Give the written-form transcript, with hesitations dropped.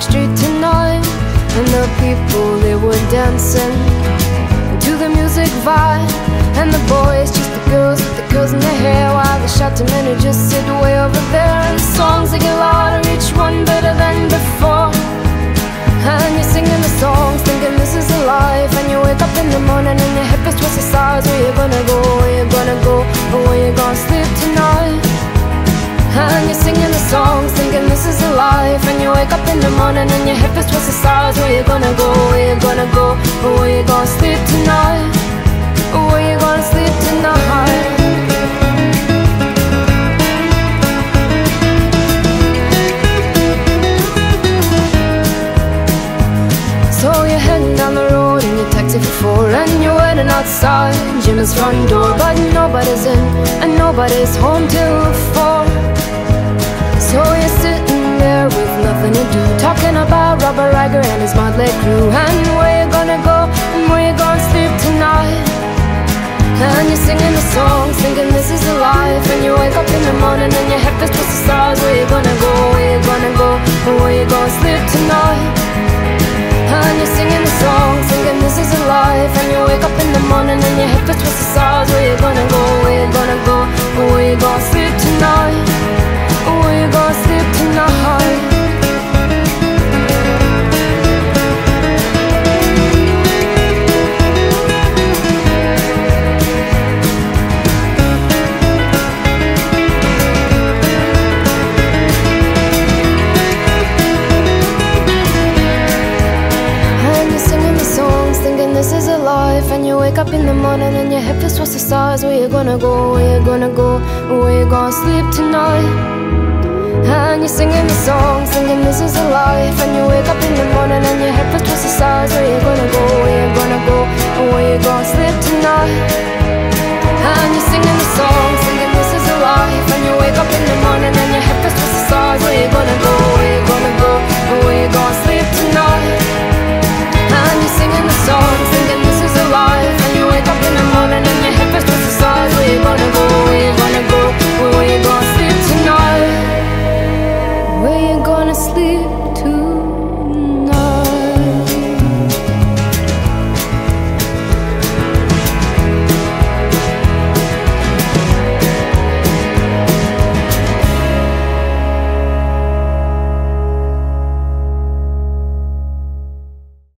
Street tonight, and the people, they were dancing to the music vibe. And the boys chased the girls with the curls in their hair, while the shouting men who just sit way over there. And the songs, they get louder, each one better than before. And you're singing the songs, thinking this is a life. And you wake up in the morning and your hip is twisted sides. Where you gonna go, where you gonna go, or where you gonna sleep tonight? And you're singing the songs, thinking this is a life. And you wake up in the morning and your hip is twisted sides. Where you gonna go, where you gonna go, or where you gonna sleep tonight? Or where you gonna sleep tonight? So you're heading down the road in your taxi for 4, and you're waiting outside Jimmy's front door. But nobody's in and nobody's home till 4. So you're sitting there with nothing to do, talking about Robert Riger and his motley crew. And where you gonna go and where you gonna sleep tonight? And you're singing the songs, thinking this is a life. And you wake up in the morning and your head is twisted stars. Where you gonna go, where you gonna go, or where you gonna sleep tonight? And you're singing the songs, thinking this is a life. And you wake up in the morning and your hip is twisted stars. Where you gonna go, where you gonna go, or where you gonna sleep tonight? Or where you gonna sleep tonight? This is a life. And you wake up in the morning and your hip is towards the stars. Where you gonna go, where you gonna go, where you gonna sleep tonight? And you're singing the songs, thinking this is a life. And you wake up in the morning and your hip is towards the stars. Where you gonna go, where you gonna go, where you gonna sleep tonight? And you're singing the songs, thinking this is a life. And you wake up in the morning and your hip is towards the stars. Where you gonna go, where you gonna go, where you gonna sleep tonight? And you're singing the songs, thinking this is a life. And you wake up in the morning and your hip is twisted the stars. Where you gonna go, where you gonna go, where you gonna sleep tonight? Where you gonna sleep tonight?